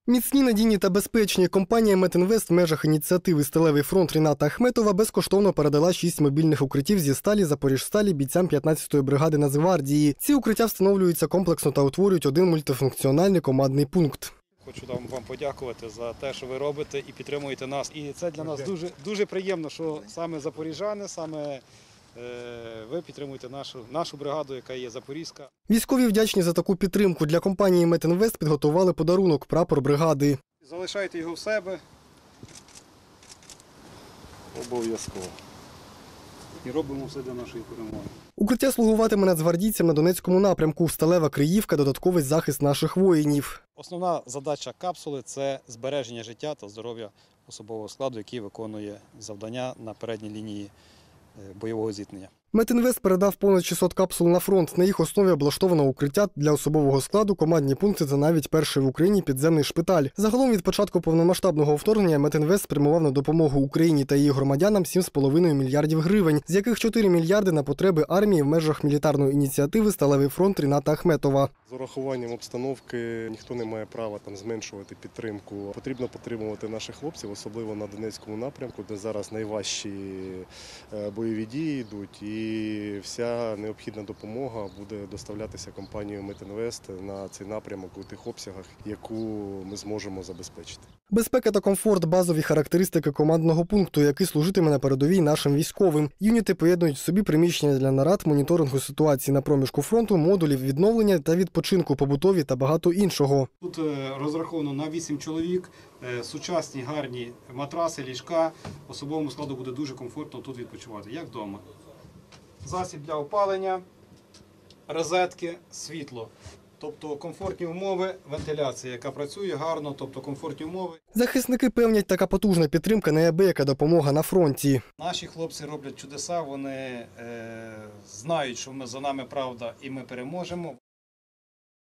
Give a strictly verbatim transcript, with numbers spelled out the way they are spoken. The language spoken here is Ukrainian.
Міцні, надійні та безпечні. Компанія «Метінвест» в межах ініціативи «Сталевий фронт» Ріната Ахметова безкоштовно передала шість мобільних укриттів зі сталі «Запоріжсталі» бійцям п'ятнадцятої бригади Нацгвардії. Ці укриття встановлюються комплексно та утворюють один мультифункціональний командний пункт. Хочу вам подякувати за те, що ви робите і підтримуєте нас. І це для нас дуже, дуже приємно, що саме запоріжани, саме ви підтримуєте нашу, нашу бригаду, яка є запорізька. Військові вдячні за таку підтримку. Для компанії «Метінвест» підготували подарунок – прапор бригади. Залишайте його в себе. Обов'язково. І робимо все для нашої перемоги. Укриття слугуватиме нацгвардійцям на Донецькому напрямку. Сталева Криївка – додатковий захист наших воїнів. Основна задача капсули – це збереження життя та здоров'я особового складу, який виконує завдання на передній лінії бойового зіткнення. «Метінвест» передав понад шістсот капсул на фронт. На їх основі облаштовано укриття для особового складу, командні пункти та навіть перший в Україні підземний шпиталь. Загалом від початку повномасштабного вторгнення «Метінвест» спрямував на допомогу Україні та її громадянам сім з половиною мільярдів гривень, з яких чотири мільярди на потреби армії в межах мілітарної ініціативи «Сталевий фронт» Ріната Ахметова. З урахуванням обстановки ніхто не має права там зменшувати підтримку. Потрібно підтримувати наших хлопців, особливо на Донецькому напрямку, де зараз найважчі бойові дії йдуть. І вся необхідна допомога буде доставлятися компанією «Метінвест» на цей напрямок у тих обсягах, яку ми зможемо забезпечити. Безпека та комфорт – базові характеристики командного пункту, який служитиме на передовій нашим військовим. Юніти поєднують в собі приміщення для нарад, моніторингу ситуації на проміжку фронту, модулів відновлення та відпочинку, побутові та багато іншого. Тут розраховано на вісім чоловік, сучасні гарні матраси, ліжка. Особовому складу буде дуже комфортно тут відпочивати, як вдома. Засіб для опалення, розетки, світло. Тобто комфортні умови, вентиляція, яка працює гарно, тобто комфортні умови. Захисники певнять, така потужна підтримка – неабияка допомога на фронті. Наші хлопці роблять чудеса, вони е, знають, що ми, за нами правда і ми переможемо.